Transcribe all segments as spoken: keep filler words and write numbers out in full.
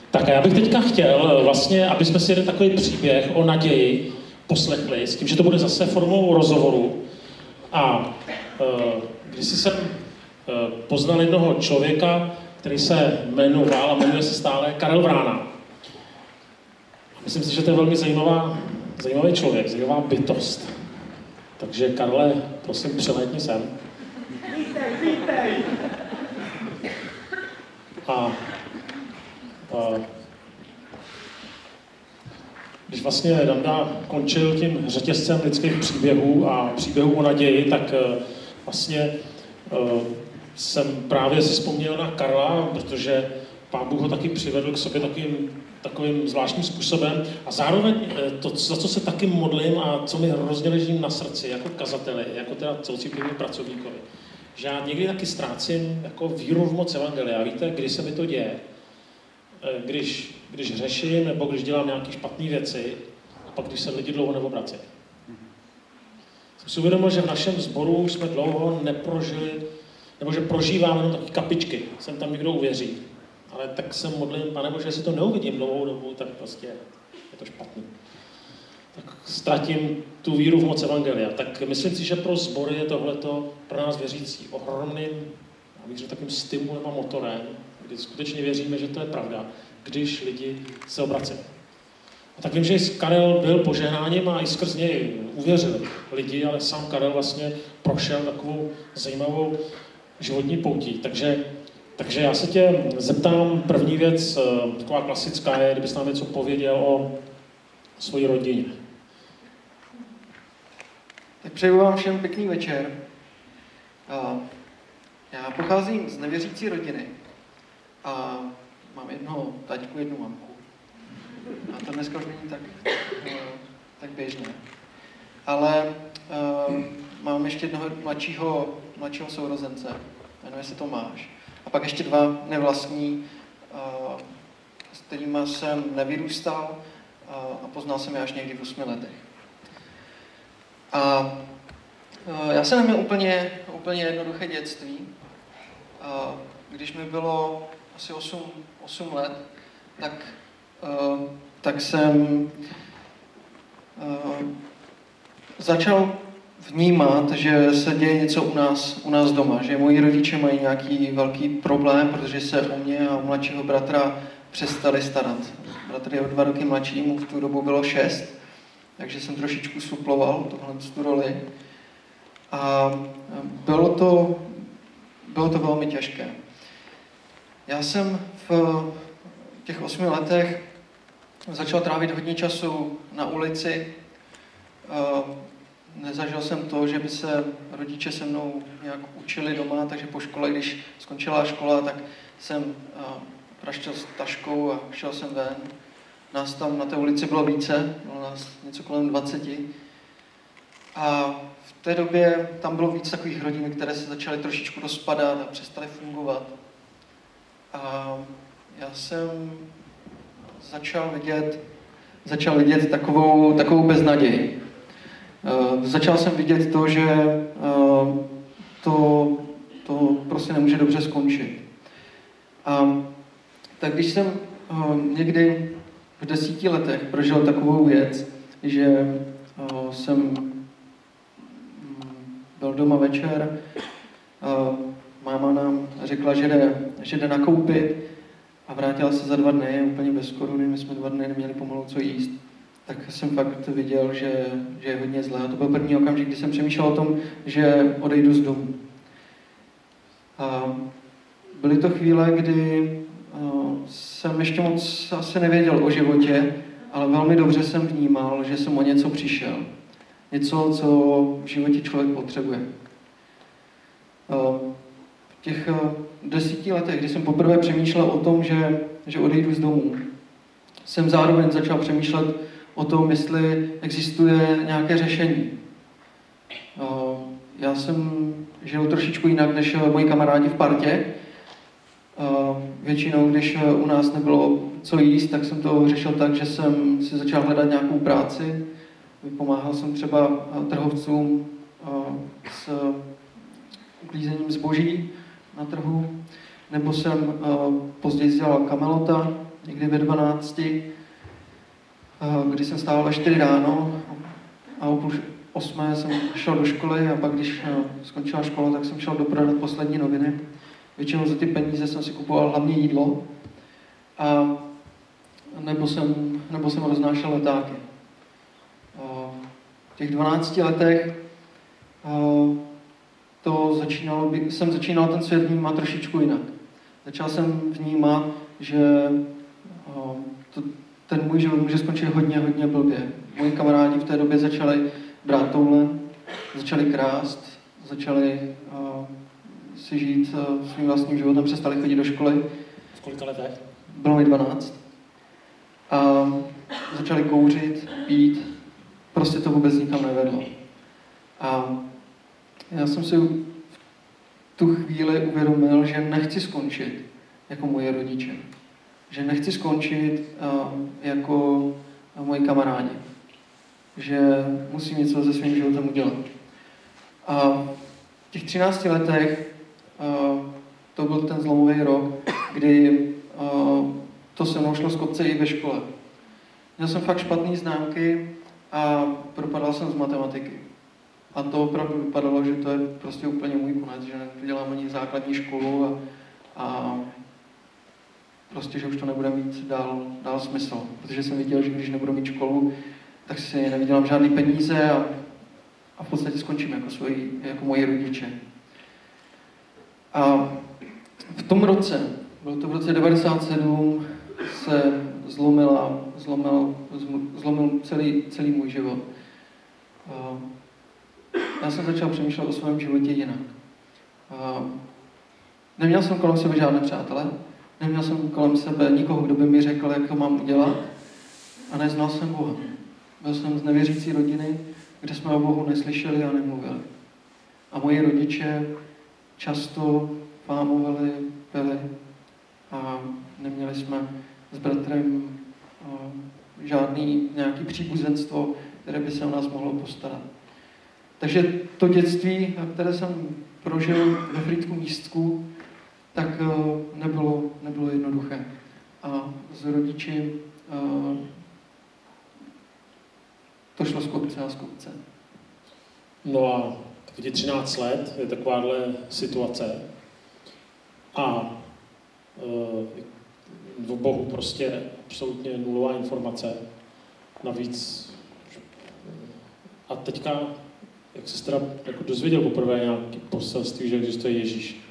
Tak a já bych teďka chtěl vlastně, aby jsme si jeden takový příběh o naději poslechli, s tím, že to bude zase formou rozhovoru. A e, když jsem e, poznal jednoho člověka, který se jmenoval a jmenuje se stále Karel Vrána. Myslím si, že to je velmi zajímavá, zajímavý člověk, zajímavá bytost. Takže Karle, prosím, přilétni sem. Vítej, vítej! A, a když vlastně Danda končil tím řetězcem lidských příběhů a příběhů o naději, tak vlastně jsem právě si vzpomněl na Karla, protože Pán Bůh ho taky přivedl k sobě takovým, takovým zvláštním způsobem. A zároveň to, za co se taky modlím a co mi hrozně leží na srdci, jako kazateli, jako teda celocírkevnímu pracovníkovi, že já někdy taky ztrácím jako víru v moc evangelia. Víte, kdy se mi to děje? Když, když řeším, nebo když dělám nějaké špatné věci, a pak když se lidi dlouho neobrací. Jsem si uvědomil, že v našem sboru jsme dlouho neprožili, nebo že prožíváme jenom taky kapičky. Sem tam někdo uvěří. Ale tak se modlím, Pane Bože, jestli to neuvidím dlouhou dobu, tak prostě je to špatný. Tak ztratím tu víru v moc evangelia. Tak myslím si, že pro sbory je tohleto pro nás věřící ohromným, já bych řekl, takovým stimulem a motorem, kdy skutečně věříme, že to je pravda, když lidi se obrací. A tak vím, že i Karel byl požehnáním a i skrz něj uvěřili lidi, ale sám Karel vlastně prošel takovou zajímavou životní poutí. Takže, takže já se tě zeptám, první věc, taková klasická je, kdybys nám něco pověděl o svojí rodině. Tak přeju vám všem pěkný večer. Já pocházím z nevěřící rodiny a mám jednoho taťku, jednu mamku. A to dneska už není tak, tak běžné. Ale uh, mám ještě jednoho mladšího, mladšího sourozence, jmenuje se Tomáš. A pak ještě dva nevlastní, uh, s kterými jsem nevyrůstal uh, a poznal jsem je až někdy v osmi letech. A uh, já jsem neměl úplně, úplně jednoduché dětství. Uh, když mi bylo asi osm let, tak Uh, tak jsem uh, začal vnímat, že se děje něco u nás, u nás doma, že moji rodiče mají nějaký velký problém, protože se o mě a o mladšího bratra přestali starat. Bratr je o dva roky mladší, mu v tu dobu bylo šest, takže jsem trošičku suploval tohle tu roli. A bylo to, bylo to velmi těžké. Já jsem v těch osmi letech začal trávit hodně času na ulici. Nezažil jsem to, že by se rodiče se mnou nějak učili doma, takže po škole, když skončila škola, tak jsem praštil s taškou a šel jsem ven. Nás tam na té ulici bylo více, bylo nás něco kolem dvaceti. A v té době tam bylo víc takových rodin, které se začaly trošičku rozpadat a přestaly fungovat. A já jsem začal vidět, začal vidět takovou, takovou beznaději. Uh, začal jsem vidět to, že uh, to, to prostě nemůže dobře skončit. A tak když jsem uh, někdy v desíti letech prožil takovou věc, že uh, jsem byl doma večer, uh, máma nám řekla, že jde, že jde nakoupit, a vrátila se za dva dny, úplně bez koruny, my jsme dva dny neměli pomalu co jíst. Tak jsem fakt viděl, že, že je hodně zlé. A to byl první okamžik, kdy jsem přemýšlel o tom, že odejdu z domu. A byly to chvíle, kdy jsem ještě moc asi nevěděl o životě, ale velmi dobře jsem vnímal, že jsem o něco přišel. Něco, co v životě člověk potřebuje. V těch desíti letech, kdy jsem poprvé přemýšlel o tom, že, že odejdu z domu, jsem zároveň začal přemýšlet o tom, jestli existuje nějaké řešení. Já jsem žil trošičku jinak než moji kamarádi v partě. Většinou, když u nás nebylo co jíst, tak jsem to řešil tak, že jsem si začal hledat nějakou práci. Pomáhal jsem třeba trhovcům s uklízením zboží na trhu, nebo jsem později dělal kamelota, někdy ve dvanácti, kdy jsem stával ve čtyři ráno a o půl osmé jsem šel do školy a pak, když skončila škola, tak jsem šel doprodat poslední noviny. Většinou za ty peníze jsem si kupoval hlavně jídlo a nebo jsem, nebo jsem roznášel letáky. V těch dvanácti letech to začínalo, jsem začínal ten svět vnímat trošičku jinak. Začal jsem vnímat, že to, ten můj život může skončit hodně, hodně blbě. Moji kamarádi v té době začali brát toulen, začali krást, začali uh, si žít uh, svým vlastním životem, přestali chodit do školy. V kolika letech? Bylo mi dvanáct. A začali kouřit, pít, prostě to vůbec nikam nevedlo. A já jsem si v tu chvíli uvědomil, že nechci skončit jako moje rodiče. Že nechci skončit uh, jako uh, moji kamarádi. Že musím něco se svým životem udělat. A v těch třinácti letech uh, to byl ten zlomový rok, kdy uh, to se mnou šlo z kopce i ve škole. Měl jsem fakt špatné známky a propadal jsem z matematiky. A to opravdu vypadalo, že to je prostě úplně můj konec, že nedělám ani základní školu a, a prostě, že už to nebude mít dál, dál smysl. Protože jsem viděl, že když nebudu mít školu, tak si nevydělám žádný peníze a, a v podstatě skončím jako, svoji, jako moji rodiče. A v tom roce, bylo to v roce devadesát sedm, se zlomila, zlomil, zlomil celý, celý můj život. A já jsem začal přemýšlet o svém životě jinak. A neměl jsem kolem sebe žádné přátele, neměl jsem kolem sebe nikoho, kdo by mi řekl, jak to mám udělat, a neznal jsem Boha. Byl jsem z nevěřící rodiny, kde jsme o Bohu neslyšeli a nemluvili. A moji rodiče často fámovali, pili a neměli jsme s bratrem žádný nějaký příbuzenstvo, které by se o nás mohlo postarat. Takže to dětství, které jsem prožil ve Frýdku Místku, tak nebylo, nebylo jednoduché. A s rodiči to šlo z kopce a z kopce. No a teď třináct let, je takováhle situace a v Bohu prostě absolutně nulová informace. Navíc a teďka, jak jsi teda jako dozvěděl poprvé nějaký poselství, že existuje Ježíš?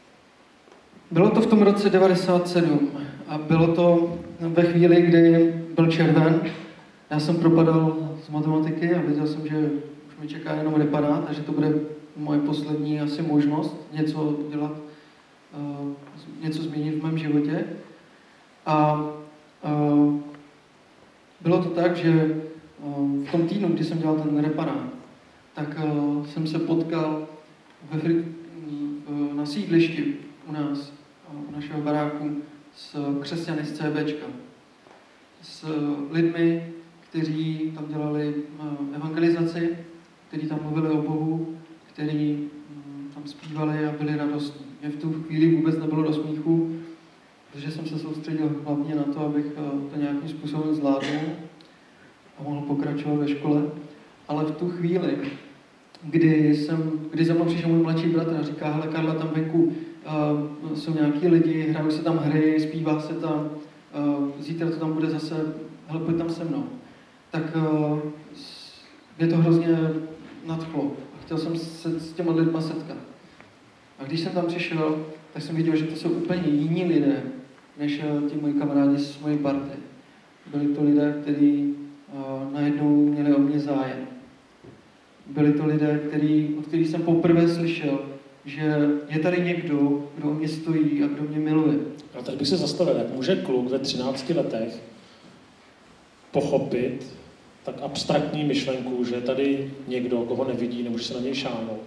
Bylo to v tom roce devadesát sedm a bylo to ve chvíli, kdy byl červen. Já jsem propadal z matematiky a věděl jsem, že už mi čeká jenom reparát a že to bude moje poslední asi možnost něco dělat, uh, něco změnit v mém životě. A uh, bylo to tak, že uh, v tom týdnu, kdy jsem dělal ten reparát, tak uh, jsem se potkal ve, uh, na sídlišti u nás, uh, u našeho baráku, s křesťany z CBčka, s lidmi, kteří tam dělali uh, evangelizaci, kteří tam mluvili o Bohu, kteří um, tam zpívali a byli radostní. Mě v tu chvíli vůbec nebylo do smíchu, protože jsem se soustředil hlavně na to, abych uh, to nějakým způsobem zvládnul a mohl pokračovat ve škole. Ale v tu chvíli, kdy, jsem, kdy za mnou přišel můj mladší bratr a říká, hele Karla, tam venku uh, jsou nějaký lidi, hrajou se tam hry, zpívá se tam, uh, zítra to tam bude zase, hele, pojď tam se mnou. Tak uh, mě to hrozně nadchlo a chtěl jsem se s těma lidma setkat. A když jsem tam přišel, tak jsem viděl, že to jsou úplně jiní lidé, než ti moji kamarádi z mojí party. Byli to lidé, kteří uh, najednou měli o mě zájem. Byli to lidé, který, od kterých jsem poprvé slyšel, že je tady někdo, kdo o mě stojí a kdo mě miluje. A tady bych se zastavil, jak může kluk ve třinácti letech pochopit tak abstraktní myšlenku, že je tady někdo, koho nevidí, nemůže se na něj šáhnout.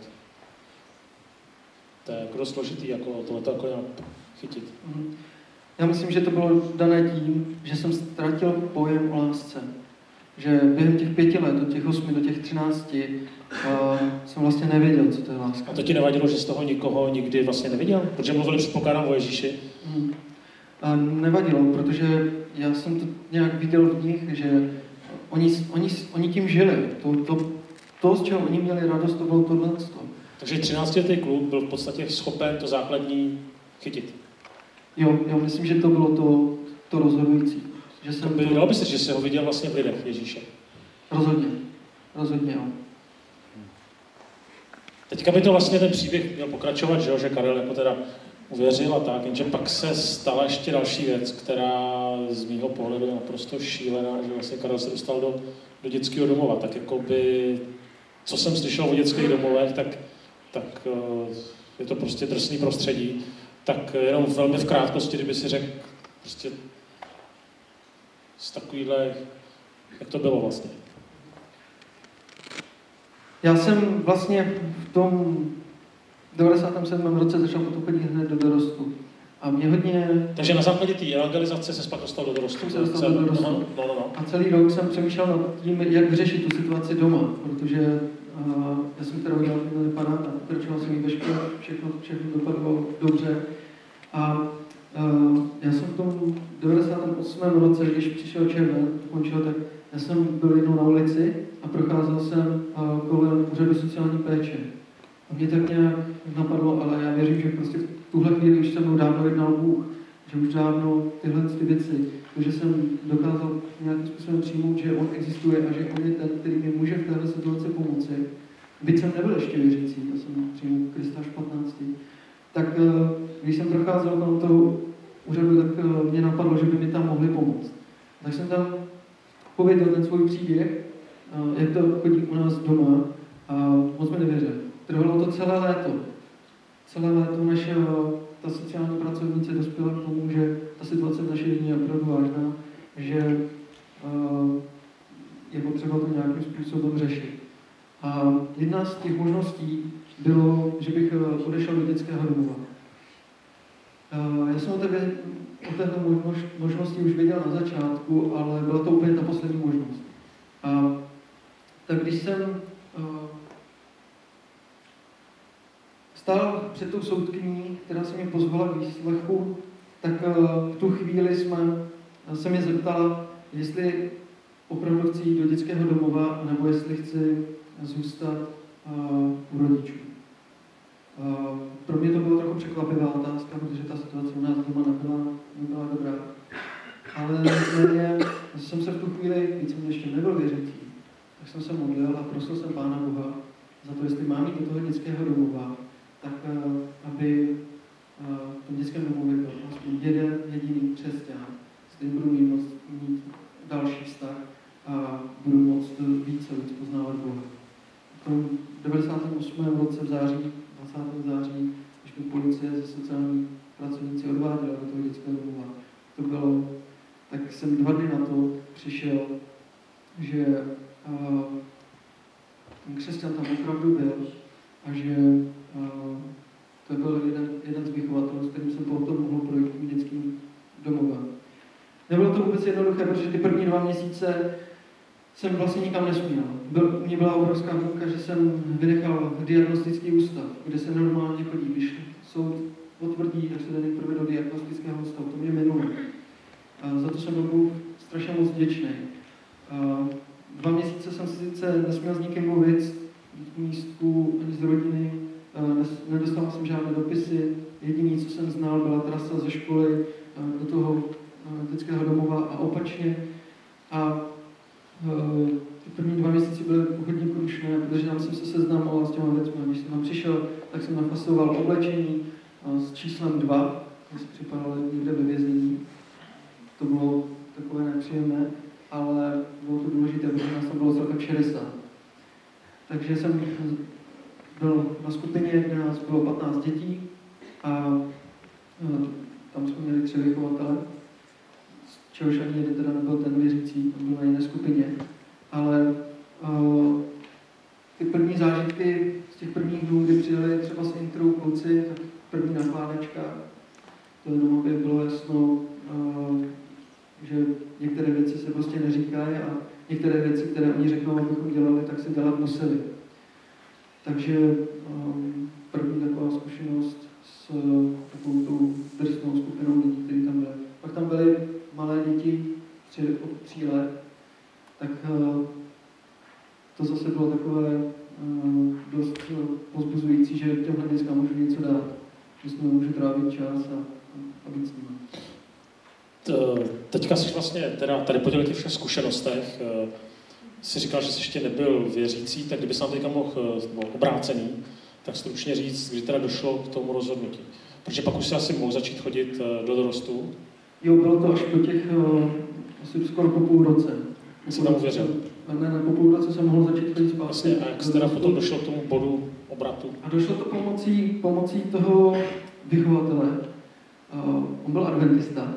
To je jako dost složitý, jako tohleto jako nějak chytit. Já myslím, že to bylo dané tím, že jsem ztratil pojem o lásce. Že během těch pěti let, do těch osmi, do těch třinácti, uh, jsem vlastně nevěděl, co to je láska. A to ti nevadilo, že z toho nikoho nikdy vlastně neviděl? Protože mluvili předpokládám o Ježíši. Hmm. A nevadilo, protože já jsem to nějak viděl v nich, že oni, oni, oni tím žili. To, to, to, z čeho oni měli radost, to bylo tohle. Takže třináctiletý kluk byl v podstatě schopen to základní chytit. Jo, jo, myslím, že to bylo to, to rozhodující. Že jsem by, to... Dalo by se, že jsi ho viděl vlastně v lidech Ježíše. Rozhodně. Rozhodně, jo. Teďka by to vlastně ten příběh měl pokračovat, že, jo? Že Karel jako teda uvěřil a tak, jenže pak se stala ještě další věc, která z mýho pohledu je naprosto šílená, že vlastně Karel se dostal do, do dětského domova. Tak jako by, co jsem slyšel o dětských domovech, tak, tak je to prostě drsný prostředí. Tak jenom velmi v krátkosti, kdyby si řekl prostě z takovýhle, jak to bylo vlastně. Já jsem vlastně v tom devadesátém sedmém roce začal potom chodit hned do dorostu. A mě hodně... Takže na základě té evangelizace se pak dostal do dorostu. Se dostal do dorostu. No, no, no. A celý rok jsem přemýšlel nad tím, jak vyřešit tu situaci doma, protože uh, já jsem teda udělal ten vypadá a pokračoval jsem jí ve škole, všechno, všechno dopadlo dobře. A uh, já jsem v tom devadesátém osmém roce, když přišel červen, končil, tak já jsem byl jednou na ulici a procházel jsem uh, kolem úřadu sociální péče. A mě tak nějak napadlo, ale já věřím, že prostě v tuhle chvíli už se mnou dávno jednal Bůh, že už dávno tyhle ty věci, že jsem dokázal nějakým způsobem přijmout, že on existuje a že on je ten, který mi může v téhle situaci pomoci. Byť jsem nebyl ještě věřící, já jsem přijmul Krista až patnácti. Tak když jsem procházel kolem toho úřadu, tak mě napadlo, že by mi tam mohli pomoct. Tak jsem tam pověděl ten svůj příběh, jak to chodí u nás doma a moc mi nevěřil. Trvalo to celé léto. Celé léto naše ta sociální pracovnice dospěla k tomu, že ta situace v naší rodině je opravdu vážná, že uh, je potřeba to nějakým způsobem řešit. A jedna z těch možností bylo, že bych uh, odešel do dětského domova. Uh, já jsem o, tebe, o této možnost, možnosti už věděl na začátku, ale byla to úplně ta poslední možnost. A tak když jsem uh, stál před tou soudkyní, která se mě pozvala k výslechu, tak v tu chvíli jsme, se mě zeptala, jestli opravdu chci jít do dětského domova, nebo jestli chci zůstat uh, u rodičů. Uh, pro mě to bylo trochu překvapivá otázka, protože ta situace u nás doma nebyla, nebyla dobrá. Ale nicméně jsem se v tu chvíli, když jsem ještě nebyl věřící, tak jsem se modlil a prosil jsem Pána Boha za to, jestli mám jít do toho dětského domova, tak aby v tom dětském domově byl aspoň jeden jediný křesťan, s kterým budu mít, moc, mít další vztah a budu moct více víc poznávat Boha. V tom devadesátém osmém roce v září, dvacátého září, když mi policie ze sociální pracovníci odváděla do toho dětského domova, to bylo, tak jsem dva dny na to přišel, že uh, ten křesťan tam opravdu byl a že uh, to byl jeden, jeden z vychovatelů, s kterým jsem potom mohl projít tím dětským domovem. Nebylo to vůbec jednoduché, protože ty první dva měsíce jsem vlastně nikam nesměl. Byl, u mě byla obrovská mouka, že jsem vynechal diagnostický ústav, kde se normálně chodí, když soud potvrdí, tak se jde nejprve do diagnostického ústavu. To mě minulo. A za to jsem byl strašně moc vděčný. A dva měsíce jsem si sice nesměl s nikým mluvit, z místku ani z rodiny, nedostal jsem žádné dopisy. Jediné, co jsem znal, byla trasa ze školy do toho dětského domova a opačně. A ty první dva měsíce byly hodně krušné, protože tam jsem se seznámoval s těma věcmi. Když jsem tam přišel, tak jsem nafasoval oblečení s číslem dva, to si připadalo někde ve vězení. To bylo takové nepříjemné, ale bylo to důležité, protože nás tam bylo celkem šedesát. Takže jsem byl na skupině, kde nás bylo patnáct dětí a tam jsme měli tři vychovatele, z čehož ani jeden teda nebyl ten věřící, on byl na jiné skupině. Ale uh, ty první zážitky z těch prvních dnů, kdy přijeli třeba z intru kluci, tak první nakládačka, to domově bylo jasno, uh, že některé věci se prostě neříkají a některé věci, které oni řeknou, abychom dělali, tak se dělat museli. Takže um, první taková zkušenost s uh, takovou tou drsnou skupinou lidí, kteří tam byli, tři, od tří let, tak uh, to zase bylo takové uh, dost pozbuzující, že těmhle dětskám můžu něco dát, že s nimi můžu trávit čas a, a být s nimi. Teďka jsi vlastně teda tady po těch všech zkušenostech jsi říkal, že jsi ještě nebyl věřící, tak kdyby se nám teďka mohl obrácený, tak stručně říct, kdy teda došlo k tomu rozhodnutí. Protože pak už si asi mohl začít chodit do dorostu. Jo, bylo to až po těch, asi skoro po půl roce. Jsi tam uvěřil? Ne, ne, po půl roce jsem mohl začít chodit zpátky. Vlastně, a jak jsi teda potom došlo k tomu bodu obratu? A došlo to pomocí, pomocí toho vychovatele. On byl adventista.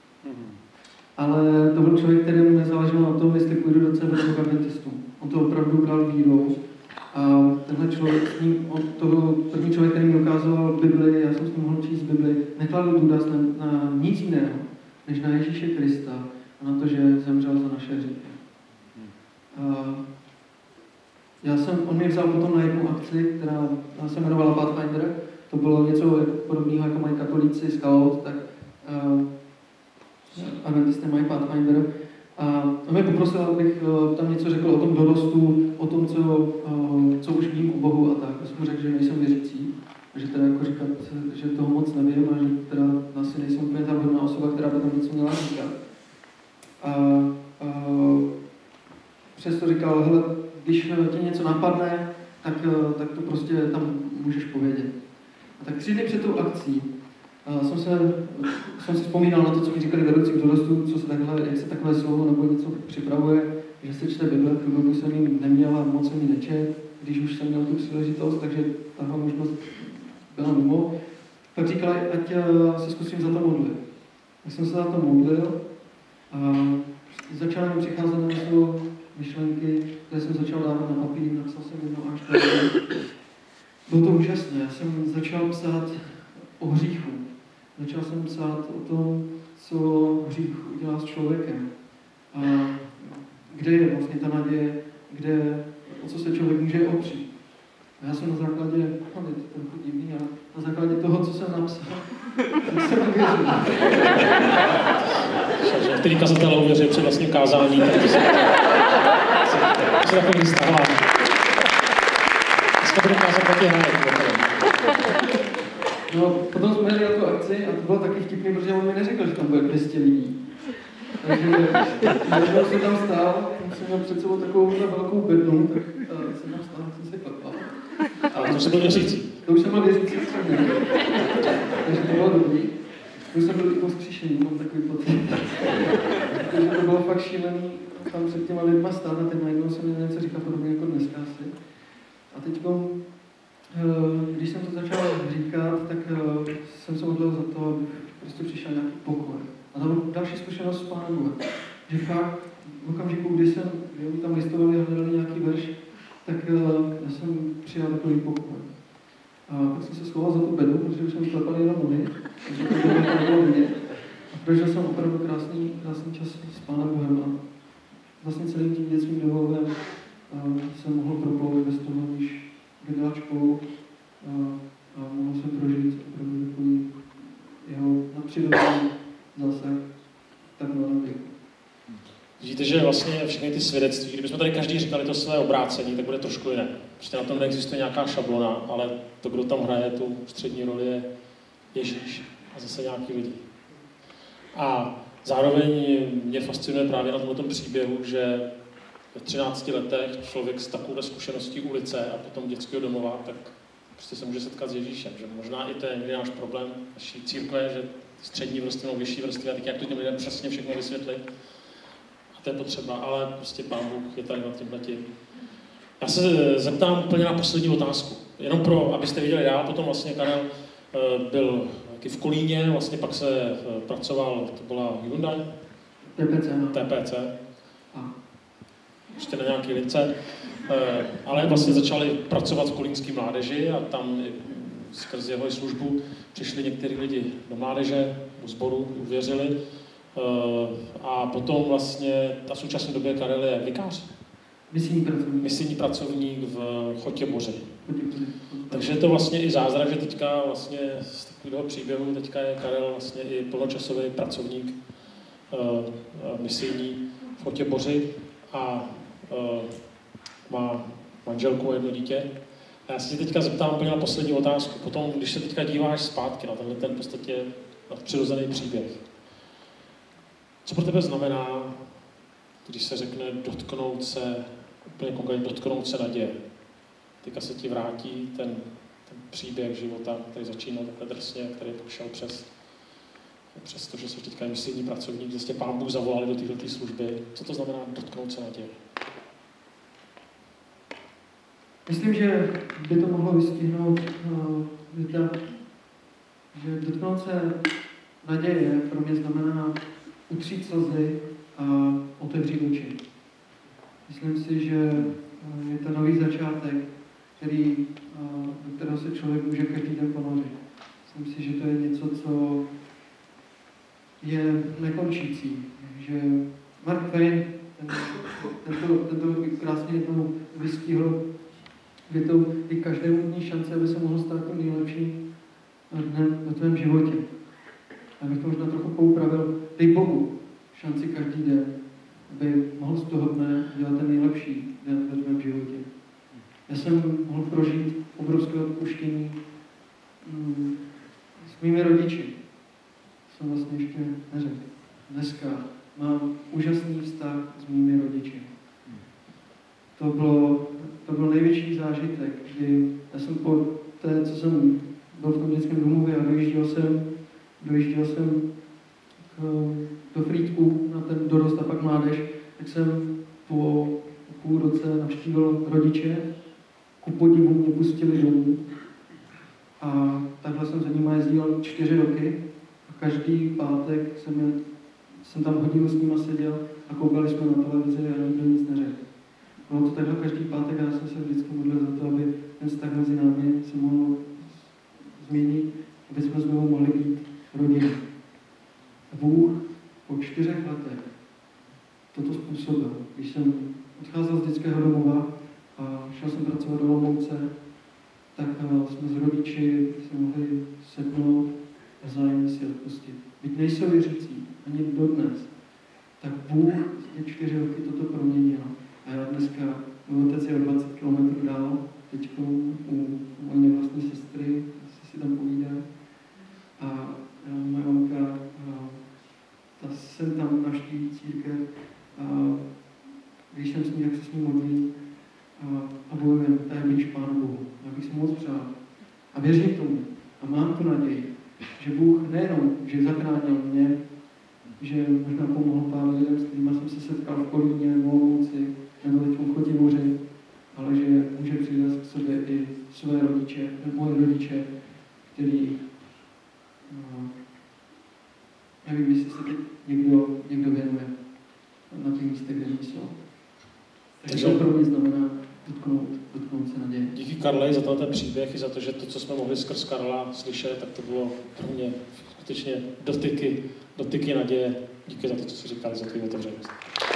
Ale to byl člověk, kterému nezáleželo na tom, jestli půjdu do cé bé k adventistům. On to opravdu bral vírou. A tenhle člověk, s ním, on, to byl první člověk, který mi ukazoval Bibli, já jsem s ním mohl číst Bibli, nekladl důraz na, na nic jiného, než na Ježíše Krista a na to, že zemřel za naše hříchy. A já jsem, on mě vzal potom na jednu akci, která se jmenovala Pathfinder. To bylo něco podobného, jako mají katolíci Scout, tak uh, adventisté mají Pathfinder. A on mě poprosil, abych tam něco řekl o tom dorostu, o tom, co, co už vím o Bohu a tak. Já jsem mu řekl, že nejsem věřící, a že teda jako říkat, že toho moc nevím a že teda asi nejsem úplně ta vhodná osoba, která by tam něco měla říkat. A, a přesto říkal, hele, když ti něco napadne, tak, tak to prostě tam můžeš povědět. A tak tři dny před tou akcí Uh, jsem, se, jsem si vzpomínal na to, co mi říkali vedoucí k dorostu, co se takhle, jak se takhle slovo nebo něco připravuje, že se čte Bible, chvíli jsem ji neměl a moc jsem ji nečet, když už jsem měl tu příležitost, takže tahle možnost byla mimo. Tak říkali, ať uh, se zkusím za to modlit. Tak jsem se za to modlil a začaly mi přicházet na mysl myšlenky, které jsem začal dávat na papír, napsal jsem jedno až to. Bylo to úžasné, já jsem začal psát o hříchu. Začal jsem psát o tom, co hřích udělá s člověkem. A kde je vlastně ta naděje, kde, o co se člověk může opřít. A já jsem na základě, no, je to trochu divný, ale na základě toho, co jsem napsal, tak jsem uvěřil. Který kazatel uvěřil při vlastním kázání, tak to se, to se takový stává. Dneska budu kázat taky hned. No, potom jsme jeli na tu akci a to bylo taky vtipný, protože on mi neřekl, že tam bude dvě stě lidí. Takže když jsem tam stál, jsem měl před sebou takovou velkou bednu, tak uh, jsem tam stál, jsem se klepal. Ale to už jsem byl věřící. To už jsem byl věřící středně. Takže to bylo dobrý. To už jsem byl i poskříšený, mám takový pocit. Takže to bylo fakt šílený tam před těma lidma stát a teď najednou jsem měl něco říkat podobně jako dneska asi. A teď když jsem to začal říkat, tak jsem se modlil za to, aby prostě přišel nějaký pokoj. A to byla další zkušenost s Pánem Bohem. Že fakt v okamžiku, kdy jsem kdy tam listovali a hledali nějaký verš, tak já jsem přijal takový pokoj. A pak jsem se schoval za tu bedu, protože už jsem klepal jenom nohy, takže to bylo vidět. A prožil jsem opravdu krásný, krásný čas s Pánem Bohem. A vlastně celým tím dětským domovem jsem mohl proplouvit bez toho, když dělat školu a, a mohl jsem prožít opravdu takový jeho nadpřirozený zásah tak mladém věku. Vidíte, že vlastně všechny ty svědectví, kdybychom tady každý říkali to své obrácení, tak bude trošku jiné. Prostě na tom neexistuje nějaká šablona, ale to, kdo tam hraje tu střední roli, je Ježíš a zase nějaký lidi. A zároveň mě fascinuje právě na tomto příběhu, že ve třinácti letech člověk s takovou zkušeností ulice a potom dětského domova, tak prostě se může setkat s Ježíšem. Že možná i to je někdy náš problém naší církve, že střední vrstvy nebo vyšší vrstvy a tak jak to těm lidem přesně všechno vysvětlit. A to je potřeba, ale prostě Pán Bůh je tady nad tímhletím. Já se zeptám úplně na poslední otázku. Jenom pro, abyste viděli, já potom vlastně Karel byl taky v Kolíně, vlastně pak se pracoval, to byla Hyundai? T P C. No. T P C. Ještě na nějaké lince, ale vlastně začali pracovat v kolínské mládeži a tam skrz jeho službu přišli některý lidi do mládeže, do sboru, uvěřili a potom vlastně ta současné době Karel je vikář. Misijní pracovník. Misijní pracovník v Chotěboři. Takže je to vlastně i zázrak, že teďka vlastně z takového příběhu teďka je Karel vlastně i plnočasový pracovník misijní v Otěboři a má manželku a jedno dítě. A já se tě teďka zeptám úplně na poslední otázku. Potom, když se teďka díváš zpátky na tenhle ten v podstatě přirozený příběh, co pro tebe znamená, když se řekne dotknout se, úplně konkrétně dotknout se naděje? Teďka se ti vrátí ten, ten příběh života, který začínal takhle drsně, který prošel přes, přes to, že jsi teďka misijní pracovník, že jste Pán Bůh zavolali do této služby. Co to znamená dotknout se naděje? Myslím, že by to mohlo vystihnout uh, věta, že dotknout se naděje pro mě znamená utřít slzy a otevřít oči. Myslím si, že uh, je to nový začátek, který, uh, do kterého se člověk může každý den ponořit. Myslím si, že to je něco, co je nekončící. Že Mark Twain ten, tento, tento krásně jednou vystihl větou, i každému dní šance, aby se mohl stát tím nejlepším dnem ve tvém životě. Abych to možná trochu poupravil, dej Bohu šanci každý den, aby mohl z toho dne dělat ten nejlepší den ve tvém životě. Já jsem mohl prožít obrovské odpuštění mm, s mými rodiči. Jsem vlastně ještě neřekl. Dneska mám úžasný vztah s mými rodiči. To bylo, to byl největší zážitek, kdy já jsem po té, co jsem byl v tom dětském domově a dojížděl jsem, dojížděl jsem k, do Frýdku na ten dorost a pak mládež, tak jsem po půl roce navštívil rodiče, ku podivu mě pustili domů a takhle jsem za nimi jezdil čtyři roky a každý pátek jsem, jsem tam hodinu s nima seděl a koukali jsme na televizi a nikdo nic neřekl. Bylo to takhle každý pátek a já jsem se vždycky modlil za to, aby ten vztah mezi námi se mohl změnit, aby jsme znovu mohli být rodina. Bůh po čtyřech letech toto způsobil. Když jsem odcházel z dětského domova a šel jsem pracovat do Olomouce, tak jsme s rodiči si mohli sednout a vzájemně si odpustit. Byť nejsou věřící, ani dodnes, tak Bůh z těch čtyři roky toto proměnil. A já dneska, můj otec je o dvacet kilometrů dál, teď u mojí vlastní sestry, asi si tam povídá. A moje mamka, ta jsem tam navštíví církev, a když jsem s ní, jak se s ní modlím a, a bojujem, to je blíž Pánu Bohu. Já bych si moc přál. A věřím tomu a mám tu naději, že Bůh nejenom, že zachránil mě, že možná pomohl pár lidem, s kterými jsem se setkal v Kolíně, v Olomouci, nebo teď v Chotěboři, ale že může přivést k sobě i své rodiče, moje rodiče, který, no, nevím, jestli se teď někdo, někdo věnuje na těch místech, kde jsou. Takže to pro mě znamená dotknout, dotknout se naděje. Díky Karle za tenhle příběh i za to, že to, co jsme mohli skrz Karla slyšet, tak to bylo pro mě skutečně dotyky, dotyky naděje. Díky za to, co jsi říkali, za tvou otevřenost.